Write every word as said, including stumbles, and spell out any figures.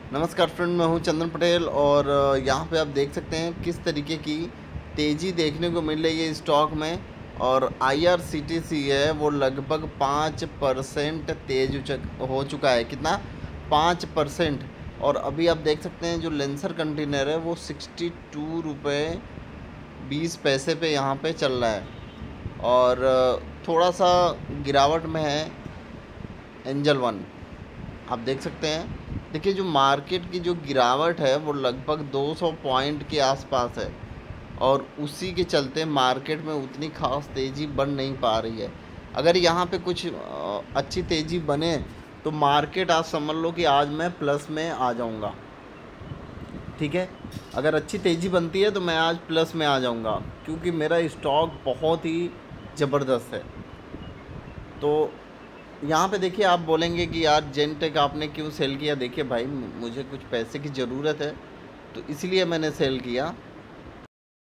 नमस्कार फ्रेंड, मैं हूं चंदन पटेल और यहाँ पे आप देख सकते हैं किस तरीके की तेज़ी देखने को मिल रही है स्टॉक में। और आईआरसीटीसी है वो लगभग पाँच परसेंट तेज हो चुका है। कितना? पाँच परसेंट। और अभी आप देख सकते हैं जो लेंसर कंटेनर है वो सिक्सटी टू रुपये बीस पैसे पे यहाँ पे चल रहा है। और थोड़ा सा गिरावट में है एंजल वन, आप देख सकते हैं। देखिए जो मार्केट की जो गिरावट है वो लगभग दो सौ पॉइंट के आसपास है और उसी के चलते मार्केट में उतनी खास तेज़ी बन नहीं पा रही है। अगर यहाँ पे कुछ अच्छी तेज़ी बने तो मार्केट आज समझ लो कि आज मैं प्लस में आ जाऊँगा। ठीक है, अगर अच्छी तेज़ी बनती है तो मैं आज प्लस में आ जाऊँगा क्योंकि मेरा स्टॉक बहुत ही ज़बरदस्त है। तो यहाँ पे देखिए आप बोलेंगे कि यार जेनटेक आपने क्यों सेल किया। देखिए भाई, मुझे कुछ पैसे की ज़रूरत है तो इसलिए मैंने सेल किया।